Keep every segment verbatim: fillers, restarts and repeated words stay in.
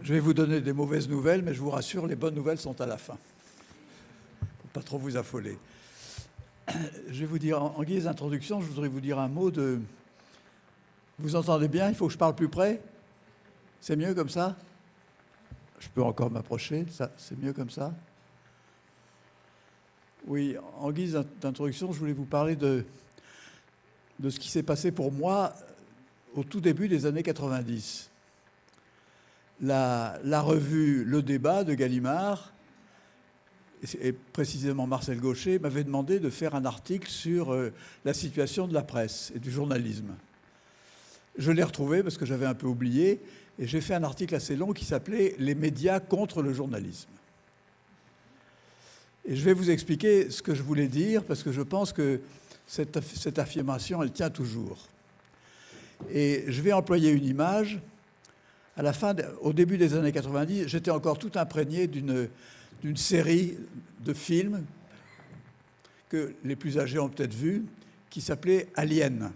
Je vais vous donner des mauvaises nouvelles, mais je vous rassure, les bonnes nouvelles sont à la fin. Faut pas trop vous affoler. Je vais vous dire, en guise d'introduction, je voudrais vous dire un mot de... Vous entendez bien? Il faut que je parle plus près? C'est mieux comme ça? Je peux encore m'approcher? Ça, c'est mieux comme ça? Oui, en guise d'introduction, je voulais vous parler de, de ce qui s'est passé pour moi au tout début des années quatre-vingt-dix. La, la revue Le Débat de Gallimard, et précisément Marcel Gaucher, m'avait demandé de faire un article sur euh, la situation de la presse et du journalisme. Je l'ai retrouvé parce que j'avais un peu oublié, et j'ai fait un article assez long qui s'appelait « Les médias contre le journalisme ». Et je vais vous expliquer ce que je voulais dire, parce que je pense que cette, cette affirmation, elle tient toujours. Et je vais employer une image. À la fin, au début des années quatre-vingt-dix, j'étais encore tout imprégné d'une d'une série de films que les plus âgés ont peut-être vus, qui s'appelait Alien.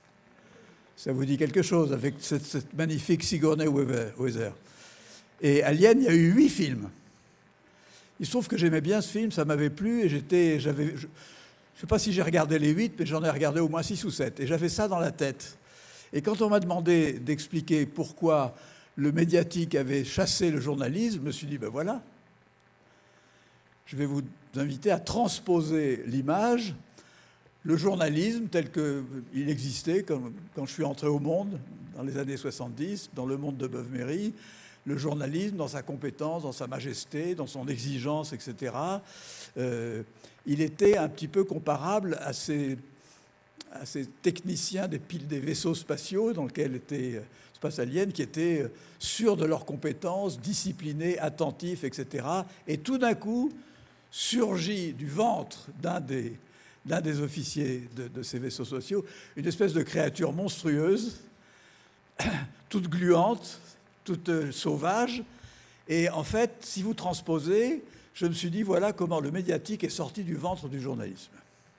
Ça vous dit quelque chose, avec cette, cette magnifique Sigourney Weaver. Et Alien, il y a eu huit films. Il se trouve que j'aimais bien ce film, ça m'avait plu, et j'étais, j'avais, je ne sais pas si j'ai regardé les huit, mais j'en ai regardé au moins six ou sept, et j'avais ça dans la tête. Et quand on m'a demandé d'expliquer pourquoi le médiatique avait chassé le journalisme, je me suis dit, ben voilà, je vais vous inviter à transposer l'image, le journalisme tel qu'il existait comme, quand je suis entré au monde, dans les années soixante-dix, dans le monde de Beuve-Méry, le journalisme dans sa compétence, dans sa majesté, dans son exigence, et cetera. Euh, il était un petit peu comparable à ces, à ces techniciens des piles des vaisseaux spatiaux dans lesquels étaient Space Alien, qui étaient sûrs de leurs compétences, disciplinés, attentifs, et cetera. Et tout d'un coup, surgit du ventre d'un des, d'un des officiers de, de ces vaisseaux spatiaux une espèce de créature monstrueuse, toute gluante, toute sauvage. Et en fait, si vous transposez, je me suis dit, voilà comment le médiatique est sorti du ventre du journalisme.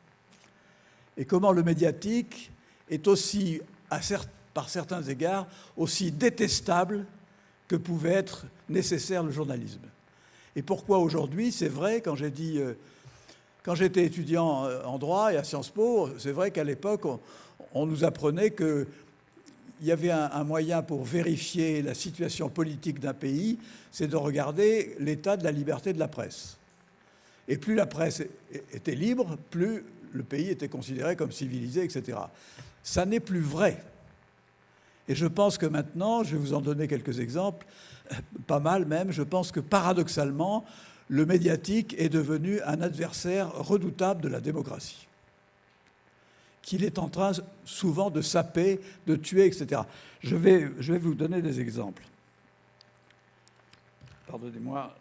Et comment le médiatique est aussi, à certes, par certains égards, aussi détestable que pouvait être nécessaire le journalisme. Et pourquoi aujourd'hui, c'est vrai, quand j'ai dit, euh, quand j'étais étudiant en droit et à Sciences Po, c'est vrai qu'à l'époque, on, on nous apprenait qu'il y avait un, un moyen pour vérifier la situation politique d'un pays, c'est de regarder l'état de la liberté de la presse. Et plus la presse était libre, plus le pays était considéré comme civilisé, et cetera. Ça n'est plus vrai. Et je pense que maintenant, je vais vous en donner quelques exemples, pas mal même, je pense que paradoxalement, le médiatique est devenu un adversaire redoutable de la démocratie, qu'il est en train souvent de saper, de tuer, et cetera. Je vais, je vais vous donner des exemples. Pardonnez-moi.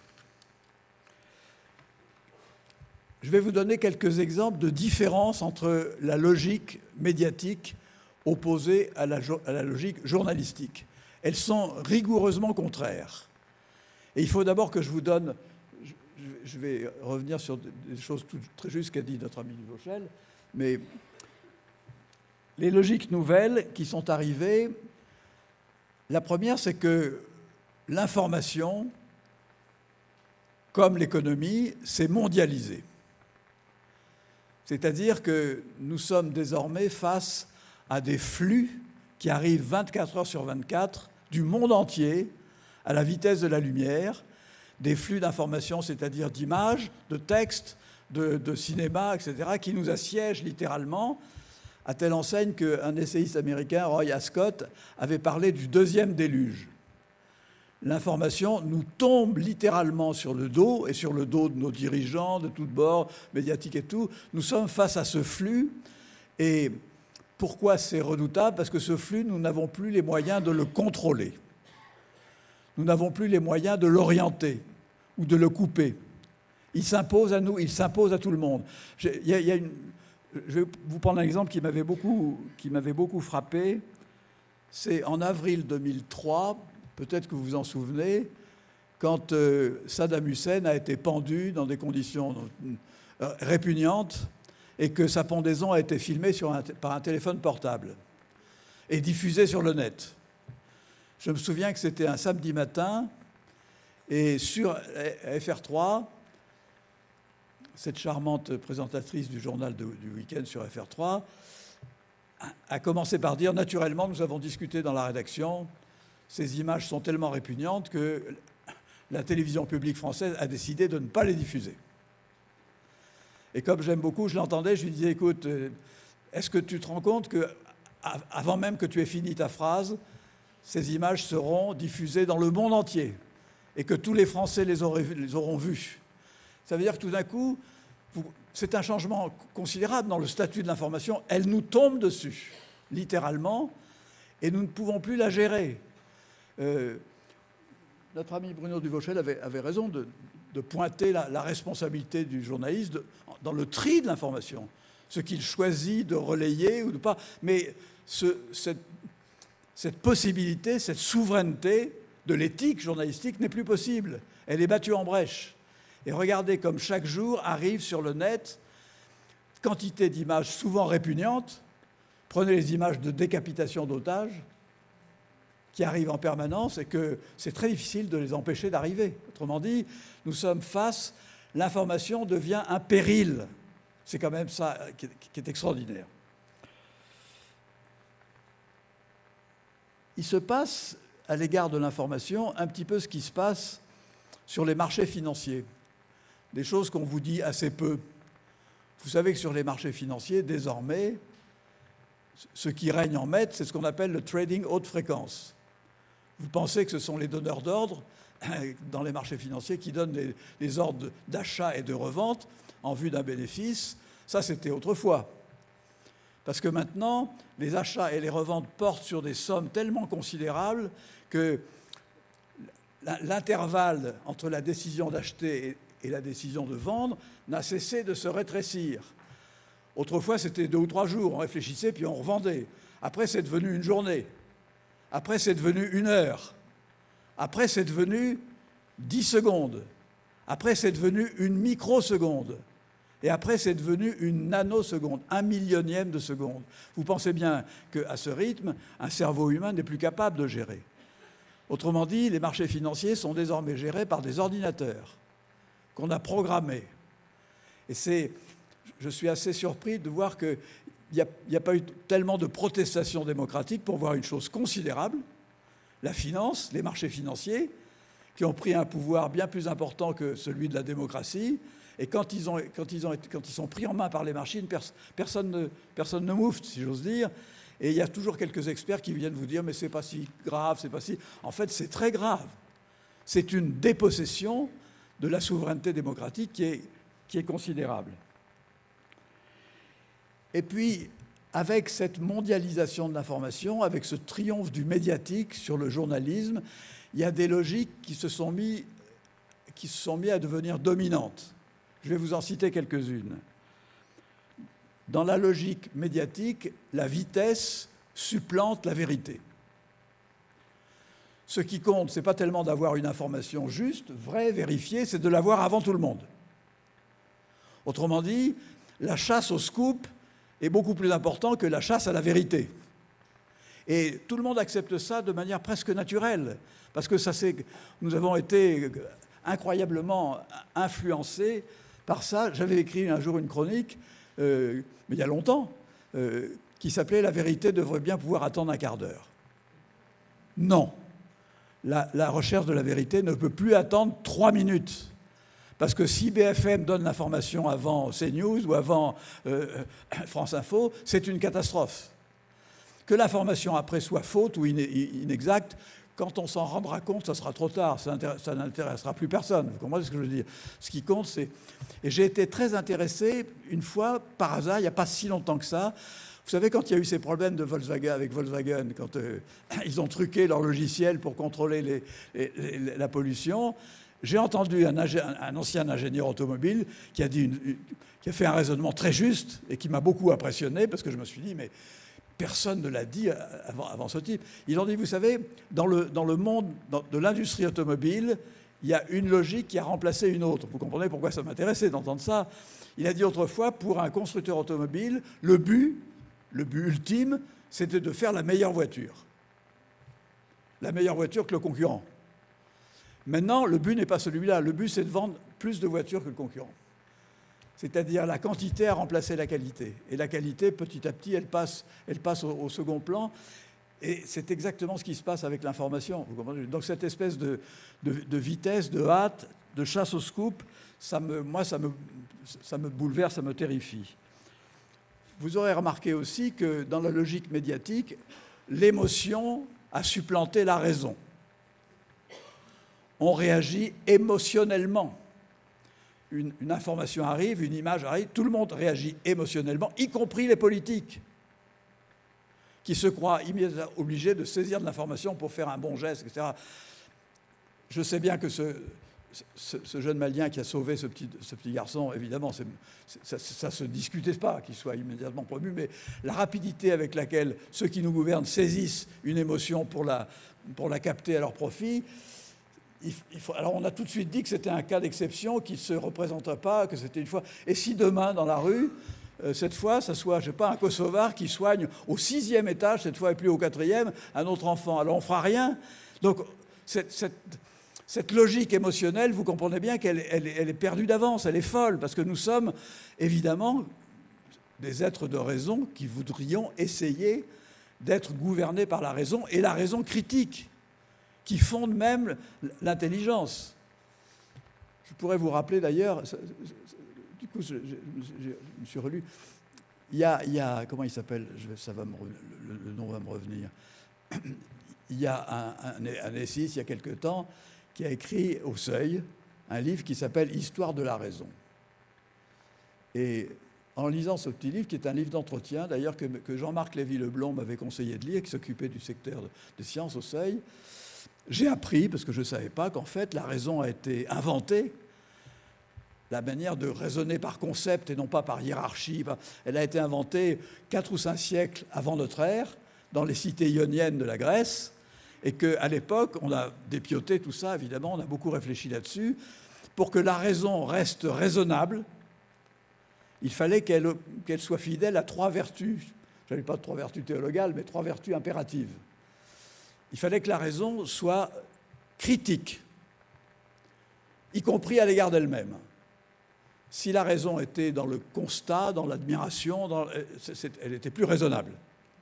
Je vais vous donner quelques exemples de différences entre la logique médiatique opposée à la, à la logique journalistique. Elles sont rigoureusement contraires. Et il faut d'abord que je vous donne... Je, je vais revenir sur des choses tout, très justes qu'a dit notre ami Duvauchel, mais les logiques nouvelles qui sont arrivées, la première, c'est que l'information, comme l'économie, s'est mondialisée. C'est-à-dire que nous sommes désormais face à des flux qui arrivent vingt-quatre heures sur vingt-quatre du monde entier, à la vitesse de la lumière, des flux d'informations, c'est-à-dire d'images, de textes, de, de cinéma, et cetera, qui nous assiègent littéralement, à telle enseigne qu'un essayiste américain, Roy Ascott, avait parlé du deuxième déluge. L'information nous tombe littéralement sur le dos, et sur le dos de nos dirigeants, de tous bords, médiatiques et tout. Nous sommes face à ce flux, et pourquoi c'est redoutable? Parce que ce flux, nous n'avons plus les moyens de le contrôler. Nous n'avons plus les moyens de l'orienter ou de le couper. Il s'impose à nous, il s'impose à tout le monde. Il y a, il y a une, je vais vous prendre un exemple qui m'avait beaucoup, qui m'avait beaucoup frappé. C'est en avril deux mille trois, peut-être que vous vous en souvenez, quand euh, Saddam Hussein a été pendu dans des conditions euh, répugnantes, et que sa pendaison a été filmée sur un, par un téléphone portable et diffusée sur le net. Je me souviens que c'était un samedi matin, et sur F R trois, cette charmante présentatrice du journal de, du week-end sur F R trois a commencé par dire « Naturellement, nous avons discuté dans la rédaction, ces images sont tellement répugnantes que la télévision publique française a décidé de ne pas les diffuser. » Et comme j'aime beaucoup, je l'entendais, je lui disais « Écoute, est-ce que tu te rends compte qu'avant même que tu aies fini ta phrase, ces images seront diffusées dans le monde entier et que tous les Français les, auraient, les auront vues ?» Ça veut dire que tout d'un coup, c'est un changement considérable dans le statut de l'information. Elle nous tombe dessus, littéralement, et nous ne pouvons plus la gérer. Euh, notre ami Bruno Duvauchel avait, avait raison de, de pointer la, la responsabilité du journaliste de, dans le tri de l'information, ce qu'il choisit de relayer ou de pas. Mais ce, cette, cette possibilité, cette souveraineté de l'éthique journalistique n'est plus possible. Elle est battue en brèche. Et regardez comme chaque jour arrive sur le net quantité d'images souvent répugnantes. Prenez les images de décapitation d'otages qui arrivent en permanence et que c'est très difficile de les empêcher d'arriver. Autrement dit, nous sommes face, l'information devient un péril. C'est quand même ça qui est extraordinaire. Il se passe, à l'égard de l'information, un petit peu ce qui se passe sur les marchés financiers. Des choses qu'on vous dit assez peu. Vous savez que sur les marchés financiers, désormais, ce qui règne en maître, c'est ce qu'on appelle le trading haute fréquence. Vous pensez que ce sont les donneurs d'ordre dans les marchés financiers qui donnent les, les ordres d'achat et de revente en vue d'un bénéfice. Ça, c'était autrefois. Parce que maintenant, les achats et les reventes portent sur des sommes tellement considérables que l'intervalle entre la décision d'acheter et la décision de vendre n'a cessé de se rétrécir. Autrefois, c'était deux ou trois jours, on réfléchissait puis on revendait. Après, c'est devenu une journée. Après, c'est devenu une heure. Après, c'est devenu dix secondes. Après, c'est devenu une microseconde. Et après, c'est devenu une nanoseconde, un millionième de seconde. Vous pensez bien qu'à ce rythme, un cerveau humain n'est plus capable de gérer. Autrement dit, les marchés financiers sont désormais gérés par des ordinateurs qu'on a programmés. Et c'est, je suis assez surpris de voir qu'il n'y a, a pas eu tellement de protestations démocratiques pour voir une chose considérable, la finance, les marchés financiers, qui ont pris un pouvoir bien plus important que celui de la démocratie. Et quand ils, ont, quand, ils ont, quand ils sont pris en main par les machines, pers, personne, ne, personne ne moufte, si j'ose dire. Et il y a toujours quelques experts qui viennent vous dire « mais c'est pas si grave, c'est pas si… » En fait, c'est très grave. C'est une dépossession de la souveraineté démocratique qui est, qui est considérable. Et puis, avec cette mondialisation de l'information, avec ce triomphe du médiatique sur le journalisme, il y a des logiques qui se sont mis, qui se sont mis à devenir dominantes. Je vais vous en citer quelques-unes. Dans la logique médiatique, la vitesse supplante la vérité. Ce qui compte, ce n'est pas tellement d'avoir une information juste, vraie, vérifiée, c'est de l'avoir avant tout le monde. Autrement dit, la chasse au scoop est beaucoup plus importante que la chasse à la vérité. Et tout le monde accepte ça de manière presque naturelle, parce que ça, c'est, nous avons été incroyablement influencés par ça. J'avais écrit un jour une chronique, euh, mais il y a longtemps, euh, qui s'appelait « La vérité devrait bien pouvoir attendre un quart d'heure ». Non. La, la recherche de la vérité ne peut plus attendre trois minutes. Parce que si B F M donne l'information avant CNews ou avant euh, France Info, c'est une catastrophe. Que l'information après soit faute ou inexacte, quand on s'en rendra compte, ça sera trop tard, ça n'intéressera plus personne. Vous comprenez ce que je veux dire? Ce qui compte, c'est… Et j'ai été très intéressé, une fois, par hasard, il n'y a pas si longtemps que ça. Vous savez, quand il y a eu ces problèmes de Volkswagen, avec Volkswagen, quand euh, ils ont truqué leur logiciel pour contrôler les, les, les, la pollution, j'ai entendu un, un ancien ingénieur automobile qui a, dit une, une, qui a fait un raisonnement très juste et qui m'a beaucoup impressionné, parce que je me suis dit, mais personne ne l'a dit avant, avant ce type. Ils ont dit, vous savez, dans le, dans le monde dans, de l'industrie automobile, il y a une logique qui a remplacé une autre. Vous comprenez pourquoi ça m'intéressait d'entendre ça? Il a dit autrefois, pour un constructeur automobile, le but, le but ultime, c'était de faire la meilleure voiture. la meilleure voiture que le concurrent. Maintenant, le but n'est pas celui-là. Le but, c'est de vendre plus de voitures que le concurrent. C'est-à-dire la quantité a remplacé la qualité. Et la qualité, petit à petit, elle passe, elle passe au, au second plan. Et c'est exactement ce qui se passe avec l'information. Donc cette espèce de, de, de vitesse, de hâte, de chasse au scoop, ça me, moi, ça me, ça me bouleverse, ça me terrifie. Vous aurez remarqué aussi que dans la logique médiatique, l'émotion a supplanté la raison. On réagit émotionnellement. Une, une information arrive, une image arrive, tout le monde réagit émotionnellement, y compris les politiques, qui se croient immédiatement obligés de saisir de l'information pour faire un bon geste, et cetera. Je sais bien que ce, ce, ce jeune Malien qui a sauvé ce petit, ce petit garçon, évidemment, c'est, ça ne se discutait pas qu'il soit immédiatement promu, mais la rapidité avec laquelle ceux qui nous gouvernent saisissent une émotion pour la, pour la capter à leur profit, il faut, alors on a tout de suite dit que c'était un cas d'exception, qui ne se représentait pas, que c'était une fois. Et si demain, dans la rue, euh, cette fois, ça soit, je ne sais pas, un Kosovar qui soigne au sixième étage, cette fois et plus au quatrième, un autre enfant, alors on ne fera rien. Donc cette, cette, cette logique émotionnelle, vous comprenez bien qu'elle elle, elle est perdue d'avance, elle est folle, parce que nous sommes évidemment des êtres de raison qui voudrions essayer d'être gouvernés par la raison, et la raison critique, qui fondent même l'intelligence. Je pourrais vous rappeler d'ailleurs, du coup je, je, je, je me suis relu, il y a, il y a comment il s'appelle, ça va me, le, le nom va me revenir, il y a un, un, un essayiste il y a quelque temps qui a écrit au Seuil un livre qui s'appelle « Histoire de la raison ». Et en lisant ce petit livre, qui est un livre d'entretien, d'ailleurs que, que Jean-Marc Lévy-Leblond m'avait conseillé de lire, qui s'occupait du secteur de, de sciences au Seuil, j'ai appris, parce que je ne savais pas, qu'en fait, la raison a été inventée, la manière de raisonner par concept et non pas par hiérarchie. Elle a été inventée quatre ou cinq siècles avant notre ère, dans les cités ioniennes de la Grèce, et qu'à l'époque, on a dépioté tout ça, évidemment, on a beaucoup réfléchi là-dessus. Pour que la raison reste raisonnable, il fallait qu'elle, qu'elle soit fidèle à trois vertus. Je n'avais pas de trois vertus théologales, mais trois vertus impératives. Il fallait que la raison soit critique, y compris à l'égard d'elle-même. Si la raison était dans le constat, dans l'admiration, dans... elle était plus raisonnable.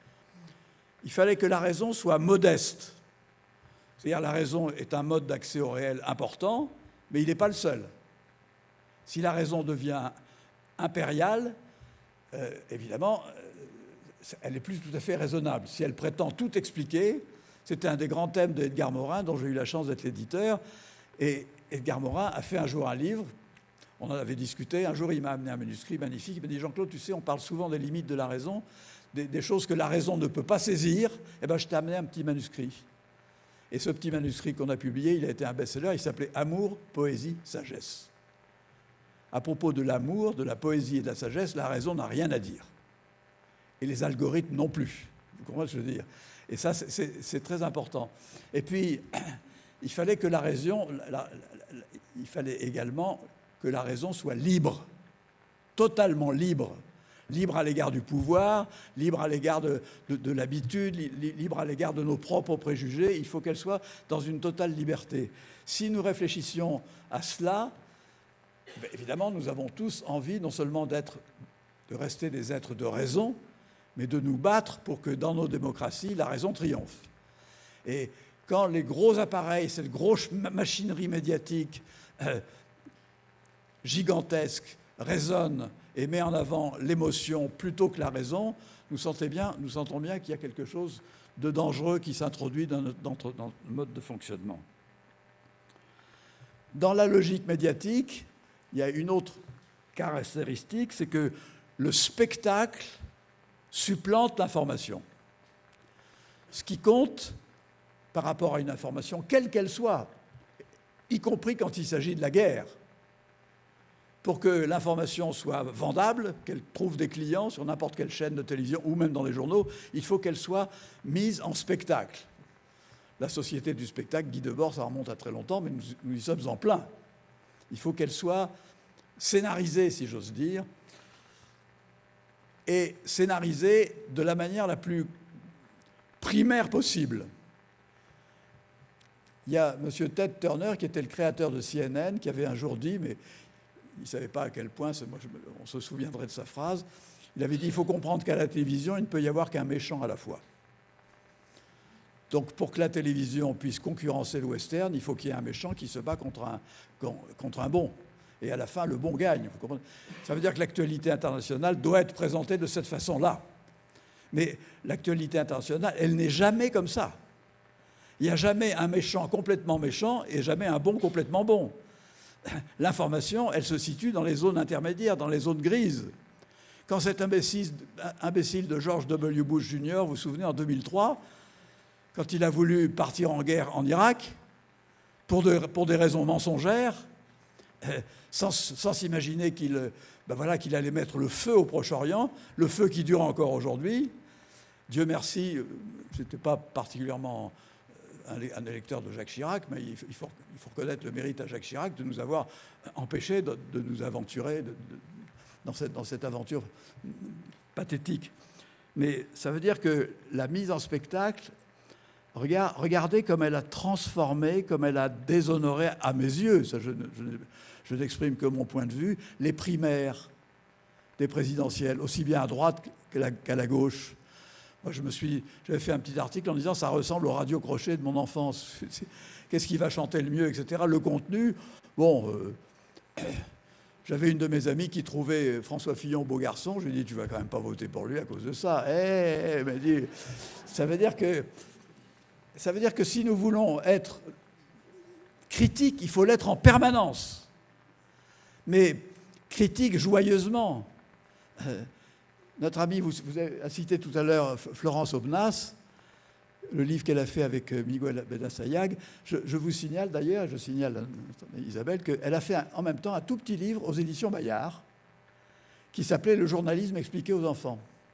Il fallait que la raison soit modeste. C'est-à-dire la raison est un mode d'accès au réel important, mais il n'est pas le seul. Si la raison devient impériale, euh, évidemment, elle n'est plus tout à fait raisonnable. Si elle prétend tout expliquer, c'était un des grands thèmes d'Edgar Morin, dont j'ai eu la chance d'être l'éditeur. Et Edgar Morin a fait un jour un livre, on en avait discuté, un jour il m'a amené un manuscrit magnifique, il m'a dit « Jean-Claude, tu sais, on parle souvent des limites de la raison, des, des choses que la raison ne peut pas saisir, eh bien je t'ai amené un petit manuscrit. » Et ce petit manuscrit qu'on a publié, il a été un best-seller, il s'appelait « Amour, poésie, sagesse ». À propos de l'amour, de la poésie et de la sagesse, la raison n'a rien à dire. Et les algorithmes non plus. Vous comprenez ce que je veux dire ? Et ça, c'est très important. Et puis, il fallait que la raison, la, la, la, il fallait également que la raison soit libre, totalement libre. Libre à l'égard du pouvoir, libre à l'égard de, de, de l'habitude, li, libre à l'égard de nos propres préjugés. Il faut qu'elle soit dans une totale liberté. Si nous réfléchissions à cela, bien évidemment, nous avons tous envie non seulement d'être, de rester des êtres de raison, mais de nous battre pour que dans nos démocraties, la raison triomphe. Et quand les gros appareils, cette grosse machinerie médiatique euh, gigantesque résonne et met en avant l'émotion plutôt que la raison, nous, sentez bien, nous sentons bien qu'il y a quelque chose de dangereux qui s'introduit dans notre, dans notre mode de fonctionnement. Dans la logique médiatique, il y a une autre caractéristique, c'est que le spectacle supplante l'information. Ce qui compte par rapport à une information, quelle qu'elle soit, y compris quand il s'agit de la guerre, pour que l'information soit vendable, qu'elle trouve des clients sur n'importe quelle chaîne de télévision ou même dans les journaux, il faut qu'elle soit mise en spectacle. La société du spectacle, Guy Debord, ça remonte à très longtemps, mais nous, nous y sommes en plein. Il faut qu'elle soit scénarisée, si j'ose dire, et scénarisée de la manière la plus primaire possible. il y a M. Ted Turner, qui était le créateur de C N N, qui avait un jour dit, mais il ne savait pas à quel point, moi, je, on se souviendrait de sa phrase, il avait dit, il faut comprendre qu'à la télévision, il ne peut y avoir qu'un méchant à la fois. Donc pour que la télévision puisse concurrencer le western, il faut qu'il y ait un méchant qui se bat contre un, contre un bon. Et à la fin, le bon gagne. Vous comprenez ? Ça veut dire que l'actualité internationale doit être présentée de cette façon-là. Mais l'actualité internationale, elle n'est jamais comme ça. Il n'y a jamais un méchant complètement méchant et jamais un bon complètement bon. L'information, elle se situe dans les zones intermédiaires, dans les zones grises. Quand cet imbécile, imbécile de George W. Bush junior, vous vous souvenez, en deux mille trois, quand il a voulu partir en guerre en Irak, pour, de, pour des raisons mensongères, euh, sans, sans s'imaginer qu'il ben voilà, qu'il allait mettre le feu au Proche-Orient, le feu qui dure encore aujourd'hui. Dieu merci, je n'étais pas particulièrement un, un électeur de Jacques Chirac, mais il faut, il, faut, il faut reconnaître le mérite à Jacques Chirac de nous avoir empêchés de, de nous aventurer de, de, dans, cette, dans cette aventure pathétique. Mais ça veut dire que la mise en spectacle, regardez comme elle a transformé, comme elle a déshonoré, à mes yeux, ça je, je, je n'exprime que mon point de vue, les primaires des présidentielles, aussi bien à droite qu'à la gauche. Moi, je me suis, j'avais fait un petit article en disant « ça ressemble au radio crochet de mon enfance ». Qu'est-ce qui va chanter le mieux, et cetera. Le contenu, bon, euh, j'avais une de mes amies qui trouvait François Fillon beau garçon. Je lui ai dit « tu vas quand même pas voter pour lui à cause de ça ». Eh, elle m'a dit « ça veut dire que... » Ça veut dire que si nous voulons être critiques, il faut l'être en permanence. Mais critique joyeusement. Euh, notre amie, vous, vous avez cité tout à l'heure Florence Aubenas, le livre qu'elle a fait avec Miguel Benassayag. Je, je vous signale d'ailleurs, je signale à Isabelle, qu'elle a fait un, en même temps un tout petit livre aux éditions Bayard qui s'appelait « Le journalisme expliqué aux enfants ».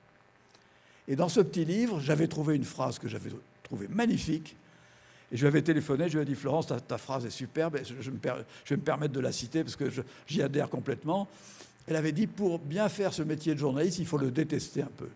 Et dans ce petit livre, j'avais trouvé une phrase que j'avais trouvé magnifique. Et je lui avais téléphoné, je lui ai dit « Florence, ta, ta phrase est superbe, je, je, me per, je vais me permettre de la citer parce que j'y adhère complètement. » Elle avait dit « Pour bien faire ce métier de journaliste, il faut le détester un peu. »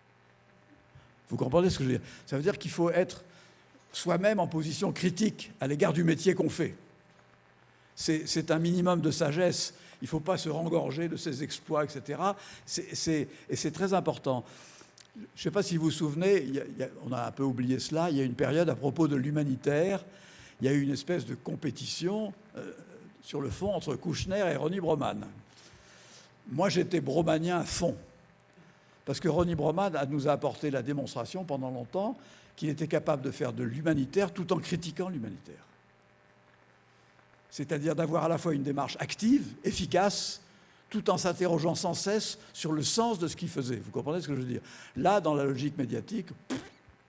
Vous comprenez ce que je veux dire ? Ça veut dire qu'il faut être soi-même en position critique à l'égard du métier qu'on fait. C'est un minimum de sagesse. Il ne faut pas se rengorger de ses exploits, et cetera. C'est, c'est, et c'est très important. Je ne sais pas si vous vous souvenez, il y a, il y a, on a un peu oublié cela, il y a une période à propos de l'humanitaire, il y a eu une espèce de compétition euh, sur le fond entre Kouchner et Ronnie Broman. Moi, j'étais bromanien à fond, parce que Ronnie Broman nous a apporté la démonstration pendant longtemps qu'il était capable de faire de l'humanitaire tout en critiquant l'humanitaire. C'est-à-dire d'avoir à la fois une démarche active, efficace, tout en s'interrogeant sans cesse sur le sens de ce qu'il faisait. Vous comprenez ce que je veux dire? Là, dans la logique médiatique, pff,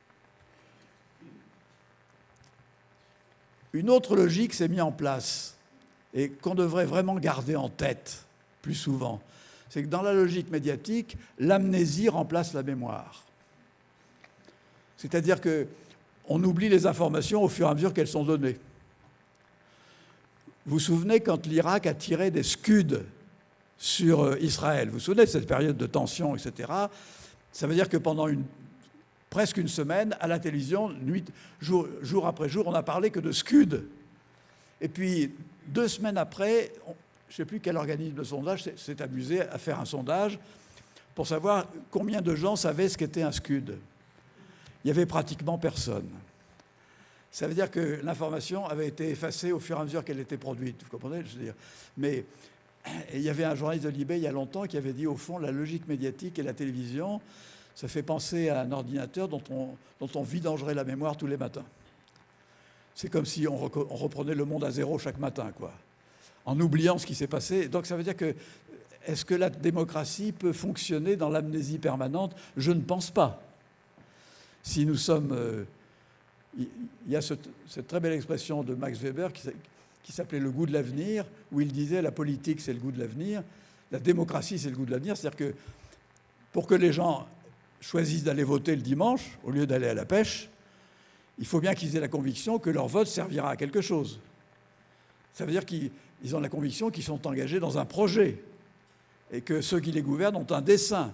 une autre logique s'est mise en place et qu'on devrait vraiment garder en tête plus souvent. C'est que dans la logique médiatique, l'amnésie remplace la mémoire. C'est-à-dire qu'on oublie les informations au fur et à mesure qu'elles sont données. Vous vous souvenez quand l'Irak a tiré des Scuds sur Israël. Vous vous souvenez de cette période de tension, et cetera. Ça veut dire que pendant une, presque une semaine, à la télévision, nuit, jour, jour après jour, on n'a parlé que de Scud. Et puis, deux semaines après, on, je ne sais plus quel organisme de sondage s'est amusé à faire un sondage pour savoir combien de gens savaient ce qu'était un Scud. Il n'y avait pratiquement personne. Ça veut dire que l'information avait été effacée au fur et à mesure qu'elle était produite. Vous comprenez, je veux dire. Mais et il y avait un journaliste de Libé il y a longtemps qui avait dit, au fond, la logique médiatique et la télévision, ça fait penser à un ordinateur dont on, dont on vidangerait la mémoire tous les matins. C'est comme si on, on reprenait le monde à zéro chaque matin, quoi, en oubliant ce qui s'est passé. Donc ça veut dire que, est-ce que la démocratie peut fonctionner dans l'amnésie permanente? Je ne pense pas. Si nous sommes... Euh, il y a ce, cette très belle expression de Max Weber qui... qui s'appelait « Le goût de l'avenir », où il disait « la politique, c'est le goût de l'avenir, la démocratie, c'est le goût de l'avenir ». C'est-à-dire que pour que les gens choisissent d'aller voter le dimanche, au lieu d'aller à la pêche, il faut bien qu'ils aient la conviction que leur vote servira à quelque chose. Ça veut dire qu'ils ont la conviction qu'ils sont engagés dans un projet et que ceux qui les gouvernent ont un dessein.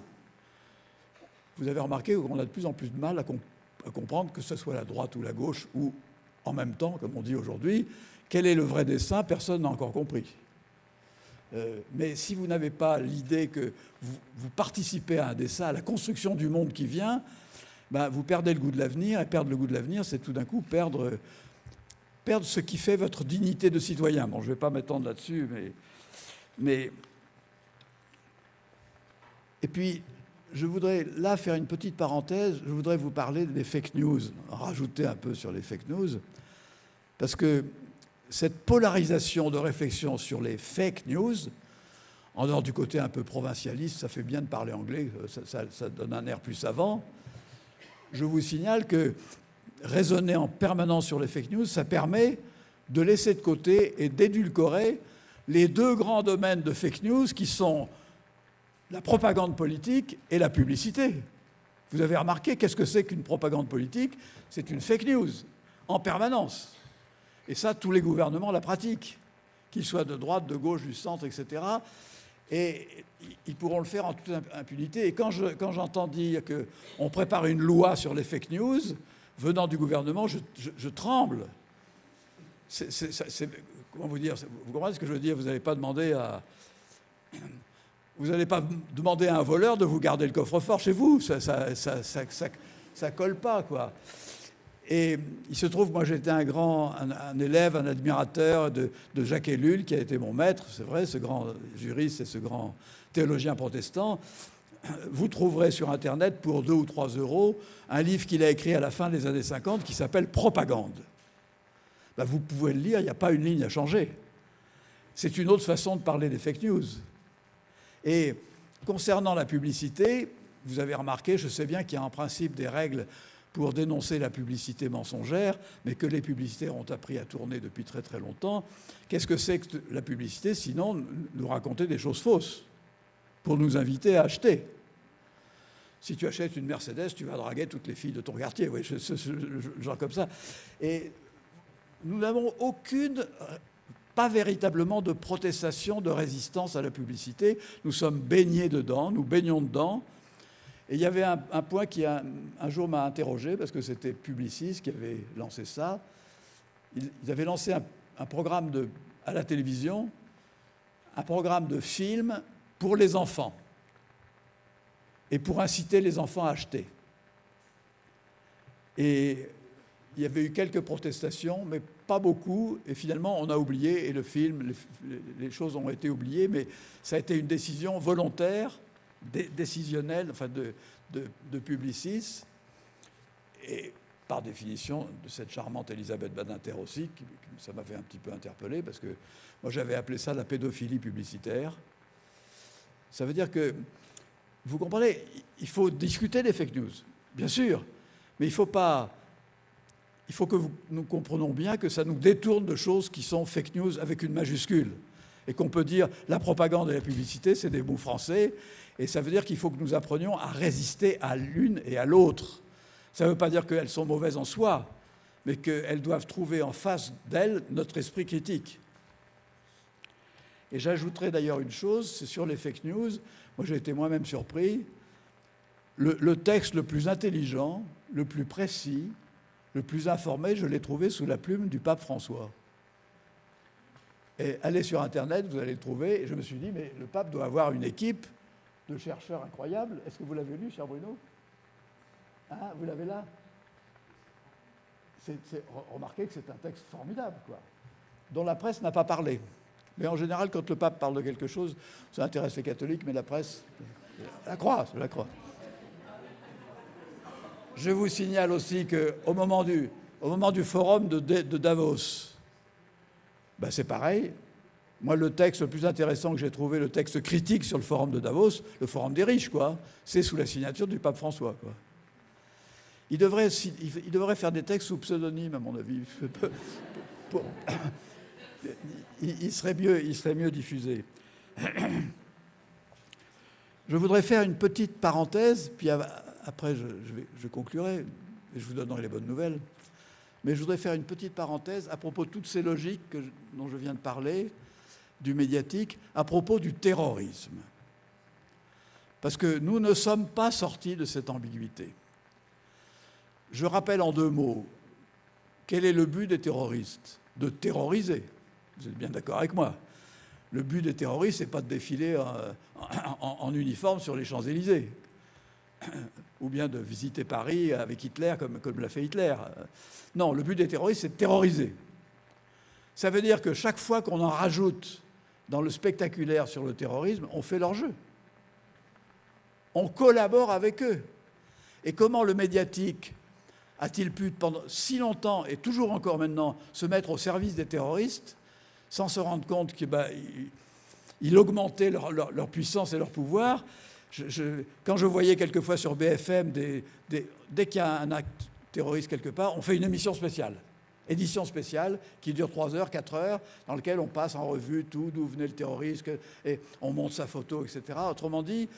Vous avez remarqué qu'on a de plus en plus de mal à, comp à comprendre que ce soit la droite ou la gauche ou en même temps, comme on dit aujourd'hui, quel est le vrai dessein, personne n'a encore compris. Euh, mais si vous n'avez pas l'idée que vous, vous participez à un dessein, à la construction du monde qui vient, ben vous perdez le goût de l'avenir, et perdre le goût de l'avenir, c'est tout d'un coup perdre, perdre ce qui fait votre dignité de citoyen. Bon, je ne vais pas m'étendre là-dessus, mais, mais... Et puis, je voudrais là faire une petite parenthèse, je voudrais vous parler des fake news, rajouter un peu sur les fake news, parce que cette polarisation de réflexion sur les fake news, en dehors du côté un peu provincialiste, ça fait bien de parler anglais, ça, ça, ça donne un air plus savant. Je vous signale que raisonner en permanence sur les fake news, ça permet de laisser de côté et d'édulcorer les deux grands domaines de fake news qui sont la propagande politique et la publicité. Vous avez remarqué, qu'est-ce que c'est qu'une propagande politique? C'est une fake news, en permanence. Et ça, tous les gouvernements la pratiquent, qu'ils soient de droite, de gauche, du centre, et cetera. Et ils pourront le faire en toute impunité. Et quand, je, quand j'entends dire qu'on prépare une loi sur les fake news, venant du gouvernement, je, je, je tremble. C'est, c'est, c'est, comment vous dire? Vous comprenez ce que je veux dire? Vous n'allez pas demander à... Vous n'allez pas demander à un voleur de vous garder le coffre-fort chez vous. Ça ça, ça, ça, ça, ça colle pas, quoi. Et il se trouve, moi j'étais un grand un, un élève, un admirateur de, de Jacques Ellul, qui a été mon maître, c'est vrai, ce grand juriste et ce grand théologien protestant. Vous trouverez sur Internet pour deux ou trois euros un livre qu'il a écrit à la fin des années cinquante qui s'appelle Propagande. Ben, vous pouvez le lire, il n'y a pas une ligne à changer. C'est une autre façon de parler des fake news. Et concernant la publicité, vous avez remarqué, je sais bien qu'il y a en principe des règles pour dénoncer la publicité mensongère, mais que les publicitaires ont appris à tourner depuis très très longtemps. Qu'est-ce que c'est que la publicité, sinon nous raconter des choses fausses, pour nous inviter à acheter? Si tu achètes une Mercedes, tu vas draguer toutes les filles de ton quartier, oui, ce, ce, ce, genre comme ça. Et nous n'avons aucune, pas véritablement de protestation, de résistance à la publicité. Nous sommes baignés dedans, nous baignons dedans. Et il y avait un, un point qui un, un jour m'a interrogé, parce que c'était Publicis qui avait lancé ça. Ils, ils avaient lancé un, un programme de, à la télévision, un programme de film pour les enfants, et pour inciter les enfants à acheter. Et il y avait eu quelques protestations, mais pas beaucoup, et finalement on a oublié, et le film, les, les choses ont été oubliées, mais ça a été une décision volontaire, décisionnelle, enfin de, de, de Publicis, et par définition de cette charmante Elisabeth Badinter aussi, qui, ça m'avait un petit peu interpellé, parce que moi j'avais appelé ça la pédophilie publicitaire. Ça veut dire que, vous comprenez, il faut discuter des fake news, bien sûr, mais il faut pas... Il faut que vous, nous comprenions bien que ça nous détourne de choses qui sont fake news avec une majuscule. Et qu'on peut dire la propagande et la publicité, c'est des mots français. Et ça veut dire qu'il faut que nous apprenions à résister à l'une et à l'autre. Ça ne veut pas dire qu'elles sont mauvaises en soi, mais qu'elles doivent trouver en face d'elles notre esprit critique. Et j'ajouterai d'ailleurs une chose, c'est sur les fake news. Moi, j'ai été moi-même surpris. Le, le texte le plus intelligent, le plus précis, le plus informé, je l'ai trouvé sous la plume du pape François. Et allez sur Internet, vous allez le trouver. Et je me suis dit, mais le pape doit avoir une équipe de chercheurs incroyables. Est-ce que vous l'avez lu, cher Bruno? Hein, vous l'avez là? c'est, c'est, Remarquez que c'est un texte formidable, quoi, dont la presse n'a pas parlé. Mais en général, quand le pape parle de quelque chose, ça intéresse les catholiques, mais la presse la croit, la croit. Je vous signale aussi qu'au moment du, au moment du forum de, de Davos, ben c'est pareil. Moi, le texte le plus intéressant que j'ai trouvé, le texte critique sur le forum de Davos, le forum des riches, quoi, c'est sous la signature du pape François, quoi. Il devrait, il devrait faire des textes sous pseudonyme, à mon avis. Pour, il, il, serait mieux, il serait mieux diffusé. Je voudrais faire une petite parenthèse, puis après je, je, vais, je conclurai, et je vous donnerai les bonnes nouvelles. Mais je voudrais faire une petite parenthèse à propos de toutes ces logiques que je, dont je viens de parler, du médiatique, à propos du terrorisme. Parce que nous ne sommes pas sortis de cette ambiguïté. Je rappelle en deux mots quel est le but des terroristes? De terroriser. Vous êtes bien d'accord avec moi. Le but des terroristes, ce n'est pas de défiler en, en, en uniforme sur les Champs-Élysées, ou bien de visiter Paris avec Hitler comme, comme l'a fait Hitler. Non, le but des terroristes, c'est de terroriser. Ça veut dire que chaque fois qu'on en rajoute dans le spectaculaire sur le terrorisme, on fait leur jeu. On collabore avec eux. Et comment le médiatique a-t-il pu, pendant si longtemps, et toujours encore maintenant, se mettre au service des terroristes, sans se rendre compte qu'il ben, il augmentait leur, leur, leur puissance et leur pouvoir? je, je, Quand je voyais quelquefois sur B F M, des, des, dès qu'il y a un acte terroriste quelque part, on fait une émission spéciale. Édition spéciale qui dure trois heures, quatre heures, dans laquelle on passe en revue tout, d'où venait le terroriste, et on monte sa photo, et cetera. Autrement dit,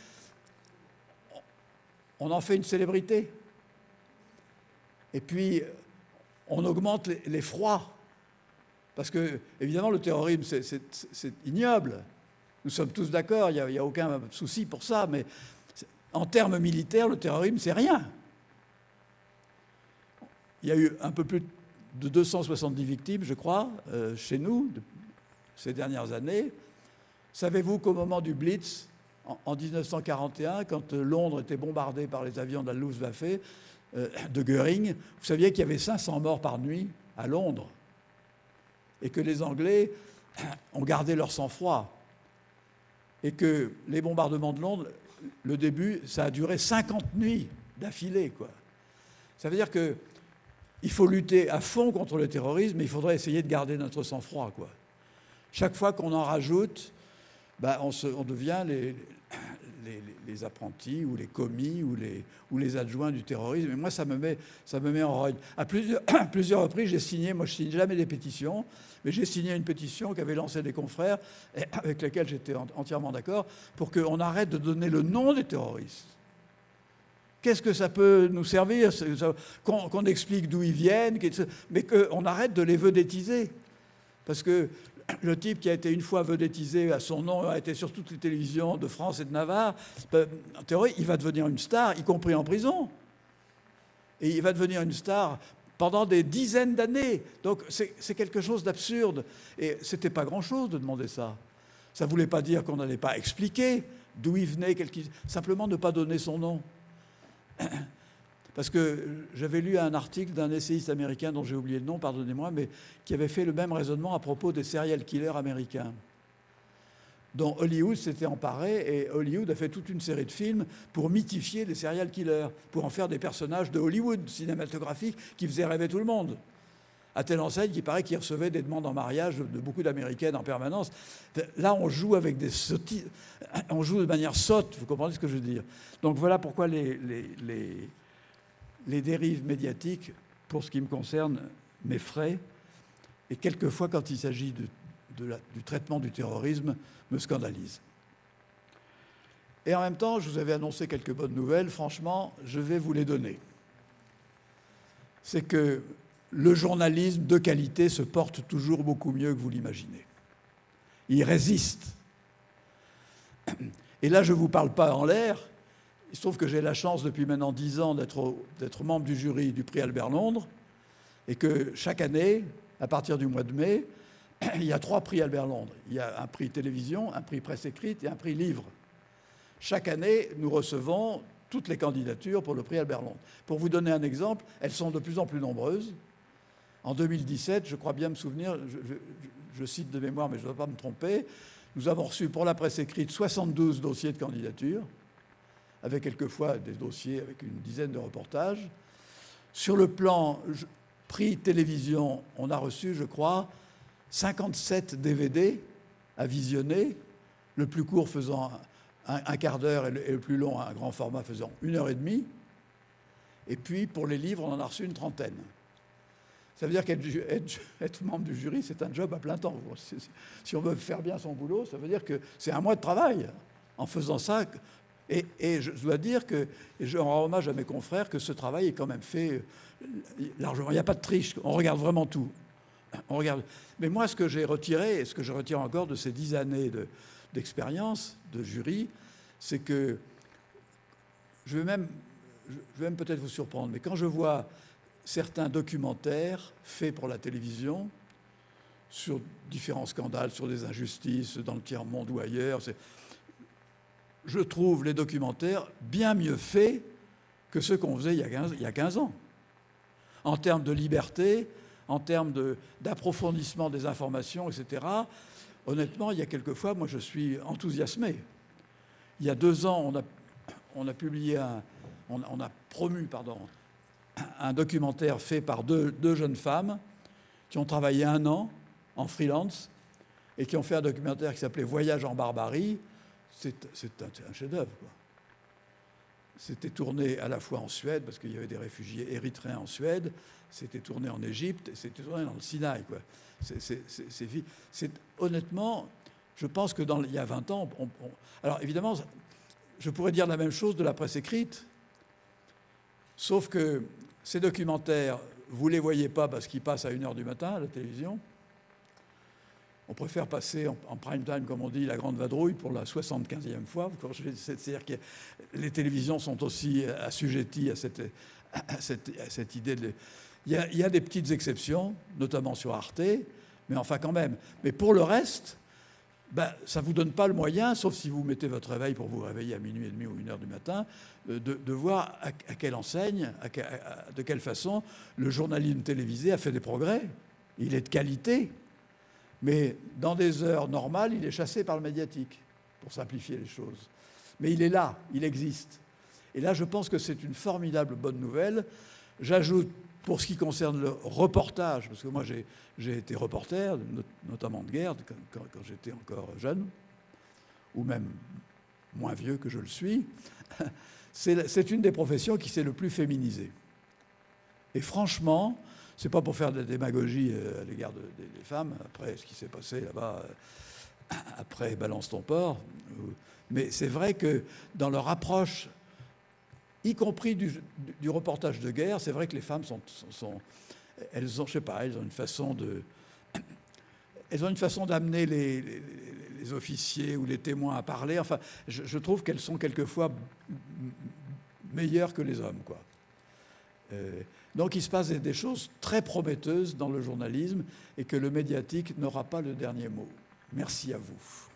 on en fait une célébrité. Et puis, on augmente l'effroi. Parce que, évidemment, le terrorisme, c'est ignoble. Nous sommes tous d'accord, il n'y a, a aucun souci pour ça. Mais en termes militaires, le terrorisme, c'est rien. Il y a eu un peu plus de deux cent soixante-dix victimes, je crois, euh, chez nous, ces dernières années. Savez-vous qu'au moment du Blitz, en, en mille neuf cent quarante et un, quand Londres était bombardée par les avions de la Luftwaffe, de Göring, vous saviez qu'il y avait cinq cents morts par nuit à Londres et que les Anglais ont gardé leur sang-froid et que les bombardements de Londres, le début, ça a duré cinquante nuits d'affilée, quoi. Ça veut dire qu'il faut lutter à fond contre le terrorisme, mais il faudrait essayer de garder notre sang-froid, quoi. Chaque fois qu'on en rajoute, ben on, se, on devient les... Les, les apprentis ou les commis ou les, ou les adjoints du terrorisme. Et moi, ça me met, ça me met en rogne. À plusieurs, à plusieurs reprises, j'ai signé, moi je ne signe jamais des pétitions, mais j'ai signé une pétition qu'avaient lancée des confrères, et avec laquelle j'étais entièrement d'accord, pour qu'on arrête de donner le nom des terroristes. Qu'est-ce que ça peut nous servir? Qu'on qu'on explique d'où ils viennent, mais qu'on arrête de les vedettiser. Parce que le type qui a été une fois vedettisé à son nom, a été sur toutes les télévisions de France et de Navarre, en théorie, il va devenir une star, y compris en prison. Et il va devenir une star pendant des dizaines d'années. Donc c'est quelque chose d'absurde. Et ce n'était pas grand-chose de demander ça. Ça ne voulait pas dire qu'on n'allait pas expliquer d'où il venait, simplement ne pas donner son nom. Parce que j'avais lu un article d'un essayiste américain dont j'ai oublié le nom, pardonnez-moi, mais qui avait fait le même raisonnement à propos des serial killers américains, dont Hollywood s'était emparé, et Hollywood a fait toute une série de films pour mythifier les serial killers, pour en faire des personnages de Hollywood cinématographique qui faisaient rêver tout le monde. À telle enseigne qu'il paraît qu'ils recevaient des demandes en mariage de beaucoup d'Américaines en permanence. Là, on joue avec des sottises, on joue de manière sotte, vous comprenez ce que je veux dire. Donc voilà pourquoi les... les, les Les dérives médiatiques, pour ce qui me concerne, m'effraient. Et quelquefois, quand il s'agit de, de la, du traitement du terrorisme, me scandalisent. Et en même temps, je vous avais annoncé quelques bonnes nouvelles. Franchement, je vais vous les donner. C'est que le journalisme de qualité se porte toujours beaucoup mieux que vous l'imaginez. Il résiste. Et là, je ne vous parle pas en l'air. Il se trouve que j'ai la chance depuis maintenant dix ans d'être membre du jury du prix Albert Londres et que chaque année, à partir du mois de mai, il y a trois prix Albert Londres. Il y a un prix télévision, un prix presse écrite et un prix livre. Chaque année, nous recevons toutes les candidatures pour le prix Albert Londres. Pour vous donner un exemple, elles sont de plus en plus nombreuses. En deux mille dix-sept, je crois bien me souvenir, je, je, je cite de mémoire mais je ne dois pas me tromper, nous avons reçu pour la presse écrite soixante-douze dossiers de candidature, avec quelquefois des dossiers avec une dizaine de reportages. Sur le plan prix télévision, on a reçu, je crois, cinquante-sept D V D à visionner, le plus court faisant un, un quart d'heure et, et le plus long, un grand format, faisant une heure et demie. Et puis, pour les livres, on en a reçu une trentaine. Ça veut dire qu'être être, être membre du jury, c'est un job à plein temps. Si on veut faire bien son boulot, ça veut dire que c'est un mois de travail. En faisant ça, Et, et je dois dire que, et je rends hommage à mes confrères, que ce travail est quand même fait largement. Il n'y a pas de triche, on regarde vraiment tout. On regarde. Mais moi, ce que j'ai retiré, et ce que je retire encore de ces dix années d'expérience, de, de jury, c'est que je vais même, je vais même peut-être vous surprendre, mais quand je vois certains documentaires faits pour la télévision sur différents scandales, sur des injustices dans le tiers-monde ou ailleurs. Je trouve les documentaires bien mieux faits que ceux qu'on faisait il y a quinze, il y a quinze ans. En termes de liberté, en termes de, d'approfondissement des informations, et cetera. Honnêtement, il y a quelquefois, moi je suis enthousiasmé. Il y a deux ans, on a, on a publié, un, on, on a promu, pardon, un documentaire fait par deux, deux jeunes femmes qui ont travaillé un an en freelance et qui ont fait un documentaire qui s'appelait « Voyage en Barbarie ». C'est, c'est un, un chef-d'œuvre, quoi. C'était tourné à la fois en Suède, parce qu'il y avait des réfugiés érythréens en Suède, c'était tourné en Égypte, et c'était tourné dans le Sinaï, quoi. C'est, c'est, c'est, c'est, c'est, honnêtement, je pense que dans, il y a vingt ans... On, on, alors évidemment, je pourrais dire la même chose de la presse écrite, sauf que ces documentaires, vous ne les voyez pas parce qu'ils passent à une heure du matin à la télévision. On préfère passer en, en prime time, comme on dit, la grande vadrouille pour la soixante-quinzième fois. C'est-à-dire que les télévisions sont aussi assujetties à cette, à cette, à cette idée de... Il y, a, il y a des petites exceptions, notamment sur Arte, mais enfin quand même. Mais pour le reste, ben, ça ne vous donne pas le moyen, sauf si vous mettez votre réveil pour vous réveiller à minuit et demi ou une heure du matin, de, de voir à, à quelle enseigne, à, à, de quelle façon le journalisme télévisé a fait des progrès. Il est de qualité. Mais dans des heures normales, il est chassé par le médiatique, pour simplifier les choses. Mais il est là, il existe. Et là, je pense que c'est une formidable bonne nouvelle. J'ajoute, pour ce qui concerne le reportage, parce que moi j'ai, j'ai été reporter, notamment de guerre, quand, quand j'étais encore jeune, ou même moins vieux que je le suis, c'est, c'est une des professions qui s'est le plus féminisée. Et franchement, c'est pas pour faire de la démagogie à l'égard de, de, des femmes, après ce qui s'est passé là-bas, après Balance ton porc, mais c'est vrai que dans leur approche, y compris du, du reportage de guerre, c'est vrai que les femmes sont, sont, sont, elles ont, je sais pas, elles ont une façon de, elles ont une façon d'amener les, les, les officiers ou les témoins à parler. Enfin, je, je trouve qu'elles sont quelquefois meilleures que les hommes, quoi. Euh, donc il se passe des choses très prometteuses dans le journalisme et que le médiatique n'aura pas le dernier mot. Merci à vous.